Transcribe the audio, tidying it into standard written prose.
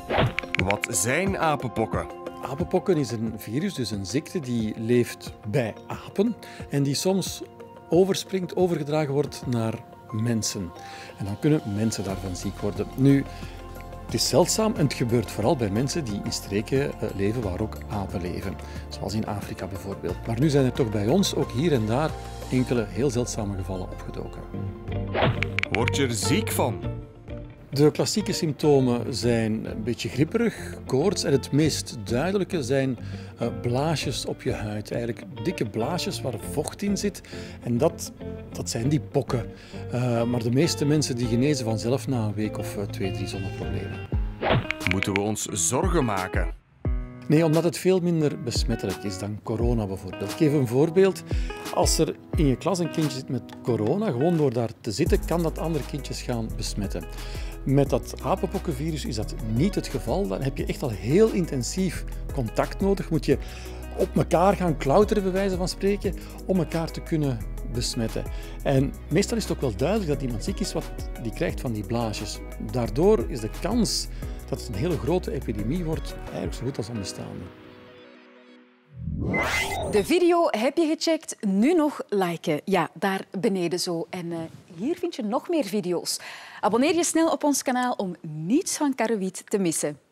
Wat zijn apenpokken? Apenpokken is een virus, dus een ziekte die leeft bij apen en die soms overgedragen wordt naar mensen. En dan kunnen mensen daarvan ziek worden. Nu, het is zeldzaam en het gebeurt vooral bij mensen die in streken leven waar ook apen leven. Zoals in Afrika bijvoorbeeld. Maar nu zijn er toch bij ons ook hier en daar enkele heel zeldzame gevallen opgedoken. Word je er ziek van? De klassieke symptomen zijn een beetje gripperig, koorts en het meest duidelijke zijn blaasjes op je huid. Eigenlijk dikke blaasjes waar vocht in zit en dat zijn die pokken. Maar de meeste mensen die genezen vanzelf na een week of 2, 3 zonder problemen. Moeten we ons zorgen maken? Nee, omdat het veel minder besmettelijk is dan corona bijvoorbeeld. Ik geef een voorbeeld. Als er in je klas een kindje zit met corona, gewoon door daar te zitten, kan dat andere kindjes gaan besmetten. Met dat apenpokkenvirus is dat niet het geval. Dan heb je echt al heel intensief contact nodig. Moet je op elkaar gaan klauteren, bij wijze van spreken, om elkaar te kunnen besmetten. En meestal is het ook wel duidelijk dat iemand ziek is wat die krijgt van die blaasjes. Daardoor is de kans dat het een hele grote epidemie wordt eigenlijk zo goed als onbestaande. De video heb je gecheckt. Nu nog liken. Ja, daar beneden zo. En hier vind je nog meer video's. Abonneer je snel op ons kanaal om niets van Karo Wiet te missen.